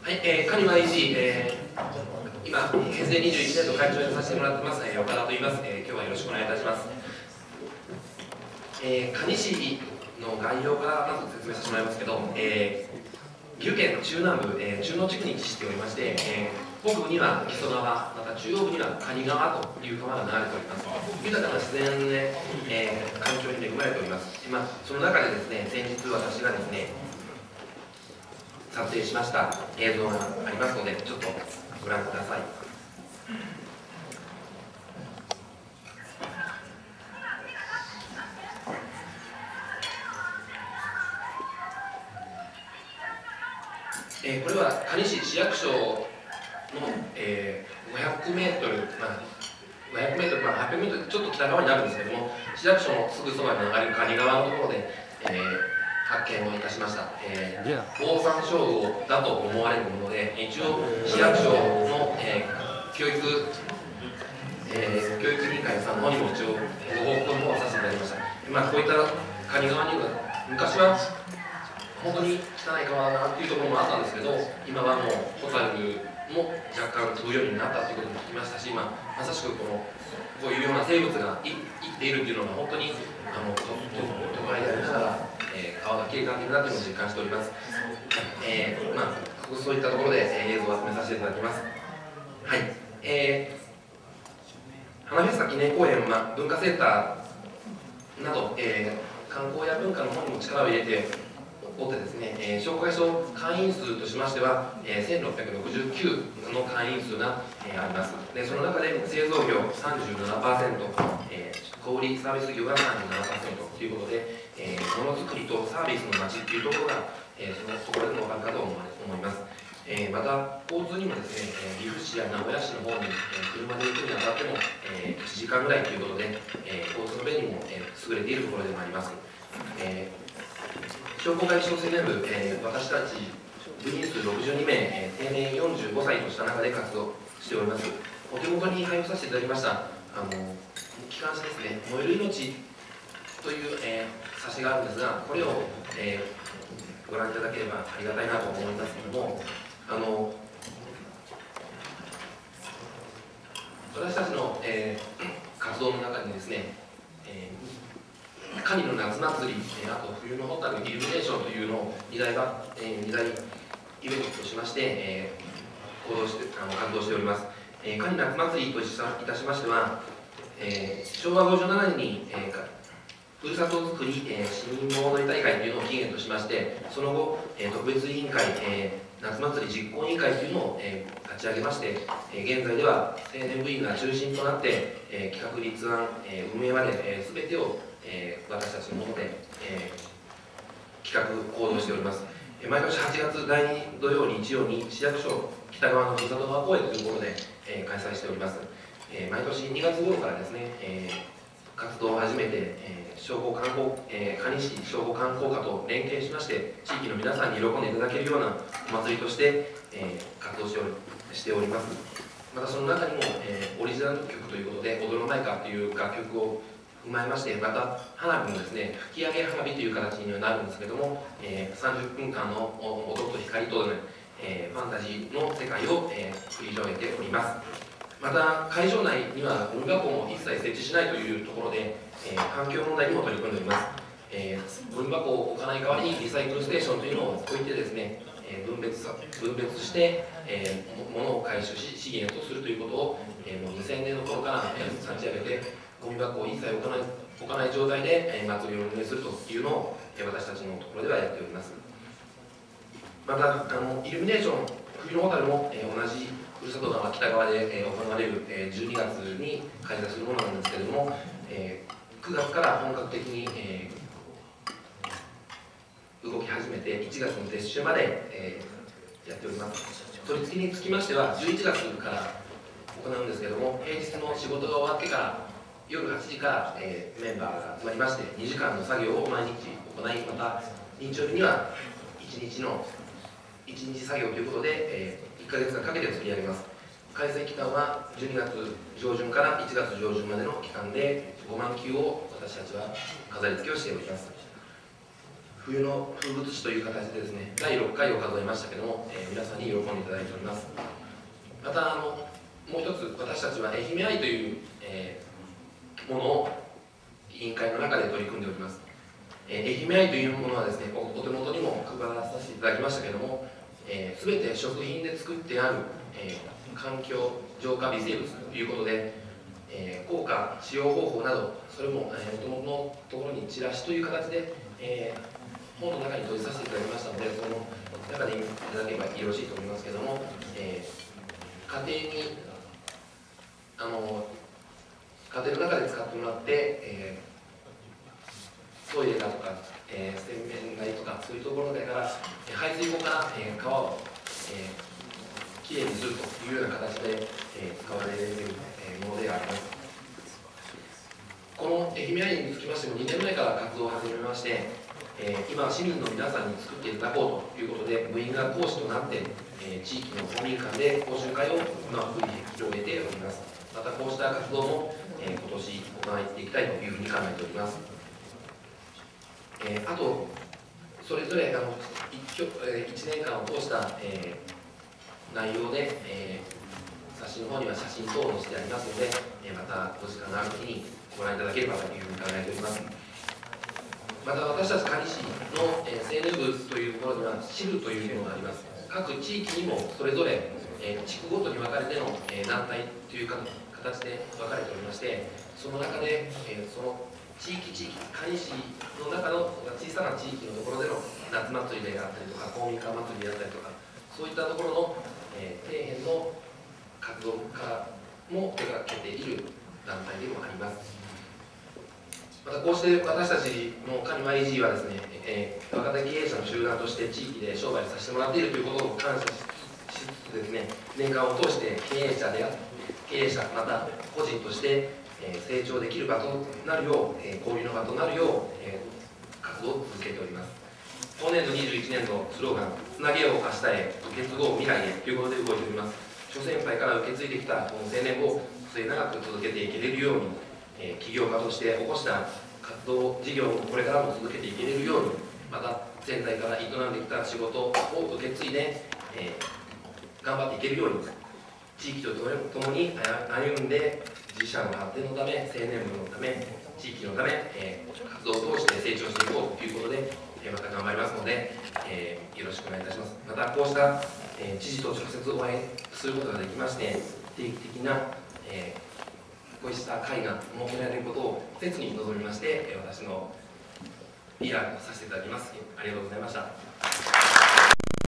はい、カニワ EC、今、平成21年度会長をさせてもらってます、岡田と言います。今日はよろしくお願いいたします。蟹市の概要からまず説明させてもらいますけど、岐阜県中南部、中野地区に位置しておりまして、北部には木曽川、また中央部には蟹川という川が流れております。豊かな自然で、環境に恵まれております。その中でですね、先日私がですね、撮影しました映像がありますので、ちょっとご覧ください。これは蟹市市役所の、500メートル、500メートル、800メートルちょっと北側になるんですけども、市役所のすぐそばに流れる蟹川のところで、発見をいたしました。オオサンショウウオだと思われるもので、一応市役所の、教育委員会さんの方にも一応ご報告の方をさせていただきました。こういった蟹川には昔は本当に汚い川だなっていうところもあったんですけど、今はもうホタルも若干飛ぶようになったということも聞きましたし、まさしくこういうような生物が生きているというのが本当に都会でありながら、川がきれいになっているなというのを実感しております。そういったところで、映像を集めさせていただきます。はい、花フェスタ記念公園、文化センターなど、観光や文化の方にも力を入れておってですね、紹介所会員数としましては、1669の会員数が、あります。でその中で製造業 37%、小売サービス業が 37% ということで、ものづくりとサービスの街っていうところが、そのところでも分かるかと思います。また交通にもですね、岐阜市や名古屋市の方に、車で行くにあたっても、1時間ぐらいということで、交通の便にも、優れているところでもあります。商工会小青年部、私たち部員数62名、定年45歳とした中で活動しております。お手元に配布させていただきました機関誌ですね、燃える命という、冊子があるんですが、これを、ご覧いただければありがたいなと思いますけれども、私たちの、活動の中にですね、蟹の夏祭り、あと冬のホタルイルミネーションというのを2大イベントとしまして、活動しております。蟹夏祭りといたしましては、昭和57年に、ふるさとづくり、市民盆踊り大会というのを起源としまして、その後、特別委員会、夏祭り実行委員会というのを、立ち上げまして、現在では青年部員が中心となって、企画立案、運営まで、全てを、私たちのもので、企画行動しております。毎年8月第2土曜日曜に市役所北側のふるさと川公園というところで、開催しております。毎年2月頃からですね、活動を始めて、蟹市商工観光課と連携しまして、地域の皆さんに喜んでいただけるようなお祭りとして、活動しております。またその中にも、オリジナル曲ということで、踊るまいかという楽曲を踏まえまして、また花火もですね、吹き上げ花火という形にはなるんですけども、30分間の音と光と、ファンタジーの世界を、繰り広げております。また会場内にはゴミ箱も一切設置しないというところで、環境問題にも取り組んでおります。ゴミ箱を置かない代わりにリサイクルステーションというのを置いてですね、分別して、物を回収し資源とするということを、もう2000年の頃から、立ち上げて、ゴミ箱を一切置かない状態で、祭りを運営するというのを、私たちのところではやっております。またイルミネーション、冬のホタルも、同じふるさと川北側で、行われる、12月に開催するものなんですけれども、9月から本格的に、動き始めて1月の撤収まで、やっております。取り付けにつきましては11月から行うんですけれども、平日の仕事が終わってから夜8時から、メンバーが集まりまして2時間の作業を毎日行い、また日曜日には1日作業ということで、1ヶ月間かけて作り上げます。開催期間は12月上旬から1月上旬までの期間で5万球を私たちは飾り付けをしております。 冬の風物詩という形でですね、第6回を数えましたけども、皆さんに喜んでいただいております。またもう一つ、私たちは愛媛愛という、ものを委員会の中で取り組んでおります。愛媛愛というものはですね、お手元にも配らさせていただきましたけども、すべて食品で作ってある、環境浄化微生物ということで、効果使用方法など、それもお手元のところにチラシという形で、本の中に閉じさせていただきましたので、その中で見ていただければよろしいと思いますけども、家庭に家庭の中で使ってもらって、トイレだとか、洗面台とかそういうところから排水溝から、川を、きれいにするというような形で、使われる、ものであります。この愛媛愛につきましても2年前から活動を始めまして、今市民の皆さんに作っていただこうということで部員が講師となって、地域の公民館で講習会を今繰り広げております。またこうした活動も、今年行っていきたいというふうに考えております。あとそれぞれ1年間を通した、内容で、冊子の方には写真等を載せてありますので、またお時間のある時にご覧いただければというふうに考えております。また私たち可児市の、青年部というところには支部というものがあります。各地域にもそれぞれ、地区ごとに分かれての、団体という形で分かれておりまして、その中で、その地域可児市の中の小さな地域のところでの夏祭りであったりとか公民館祭りであったりとか、そういったところの、底辺の活動家も手がけている団体でもあります。またこうして私たちのカニ YG はですね、若手経営者の集団として地域で商売させてもらっているということを感謝しつつですね、年間を通して経営者また個人として成長できる場となるよう、交流の場となるよう、活動を続けております。今年度21年度スローガン「つなげよう明日へ受け継ごう未来へ」ということで動いております。諸先輩から受け継いできたこの青年部を末永く続けていけれるように、起業家として起こした活動事業をこれからも続けていけれるように、また先代から営んできた仕事を受け継いで、頑張っていけるように、地域と共に歩んで自社の発展のため、青年部のため、地域のため、活動を通して成長していこうということで、また頑張りますので、よろしくお願いいたします。またこうした、知事と直接お会いすることができまして、定期的な、こうした会が設けられることを切に望みまして、私のリーダーとさせていただきます。ありがとうございました。